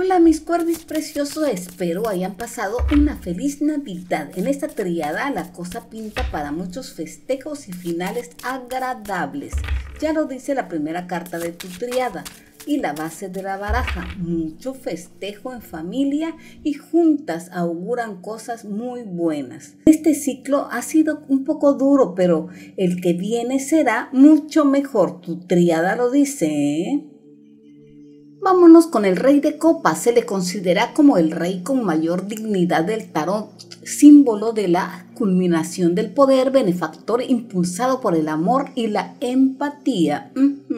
Hola mis cuervis preciosos, espero hayan pasado una feliz Navidad. En esta triada la cosa pinta para muchos festejos y finales agradables. Ya lo dice la primera carta de tu triada y la base de la baraja. Mucho festejo en familia y juntas auguran cosas muy buenas. Este ciclo ha sido un poco duro, pero el que viene será mucho mejor. Tu triada lo dice, ¿eh? Vámonos con el rey de copas. Se le considera como el rey con mayor dignidad del tarot, símbolo de la culminación del poder, benefactor impulsado por el amor y la empatía.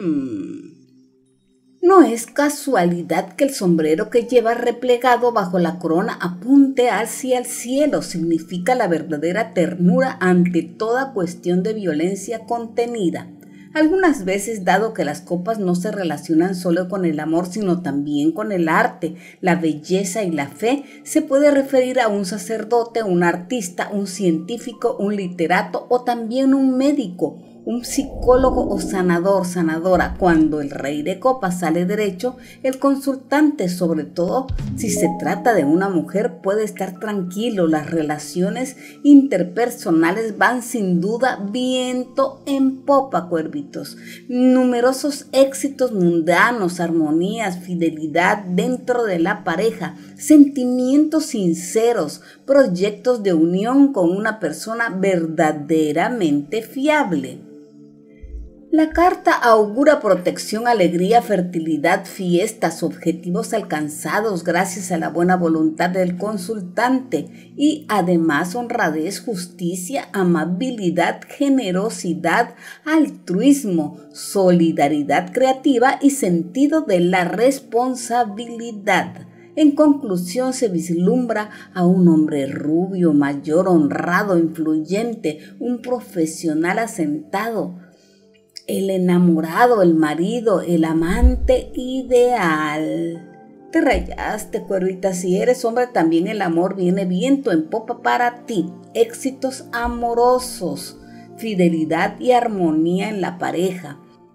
No es casualidad que el sombrero que lleva replegado bajo la corona apunte hacia el cielo. Significa la verdadera ternura ante toda cuestión de violencia contenida. Algunas veces, dado que las copas no se relacionan solo con el amor, sino también con el arte, la belleza y la fe, se puede referir a un sacerdote, un artista, un científico, un literato o también un médico, un psicólogo o sanador, sanadora. Cuando el rey de copas sale derecho, el consultante, sobre todo si se trata de una mujer, puede estar tranquilo. Las relaciones interpersonales van sin duda viento en popa, cuervitos. Numerosos éxitos mundanos, armonías, fidelidad dentro de la pareja, sentimientos sinceros, proyectos de unión con una persona verdaderamente fiable. La carta augura protección, alegría, fertilidad, fiestas, objetivos alcanzados gracias a la buena voluntad del consultante y además honradez, justicia, amabilidad, generosidad, altruismo, solidaridad creativa y sentido de la responsabilidad. En conclusión, se vislumbra a un hombre rubio, mayor, honrado, influyente, un profesional asentado, el enamorado, el marido, el amante ideal. Te rayaste, cuervita. Si eres hombre, también el amor viene viento en popa para ti. Éxitos amorosos, fidelidad y armonía en la pareja.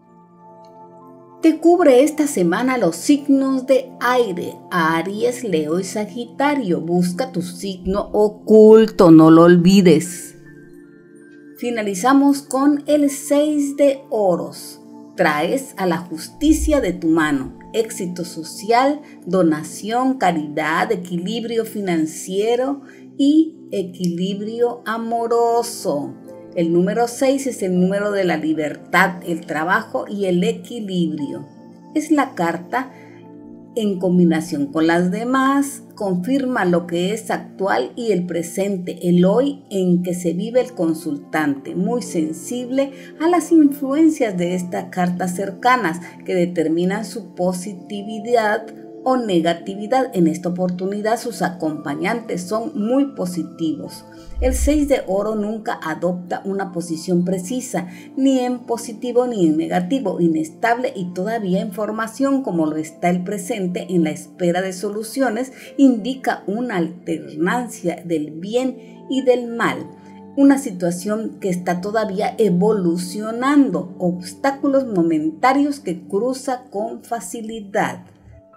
Te cubre esta semana los signos de aire, Aries, Leo y Sagitario. Busca tu signo oculto, no lo olvides. Finalizamos con el 6 de oros. Traes a la justicia de tu mano. Éxito social, donación, caridad, equilibrio financiero y equilibrio amoroso. El número 6 es el número de la libertad, el trabajo y el equilibrio. Es la carta en combinación con las demás, confirma lo que es actual y el presente, el hoy en que se vive el consultante, muy sensible a las influencias de estas cartas cercanas que determinan su positividad o negatividad. En esta oportunidad sus acompañantes son muy positivos. El 6 de oro nunca adopta una posición precisa, ni en positivo ni en negativo, inestable y todavía en formación como lo está el presente en la espera de soluciones, indica una alternancia del bien y del mal. Una situación que está todavía evolucionando, obstáculos momentarios que cruza con facilidad.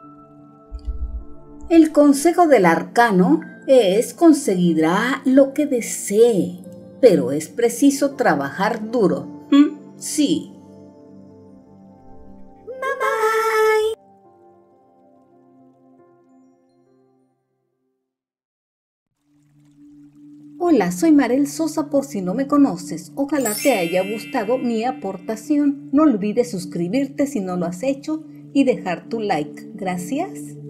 El consejo del arcano es: conseguirá lo que desee, pero es preciso trabajar duro. Sí. Bye bye. Hola, soy Marel Sosa por si no me conoces. Ojalá te haya gustado mi aportación. No olvides suscribirte si no lo has hecho y dejar tu like. Gracias.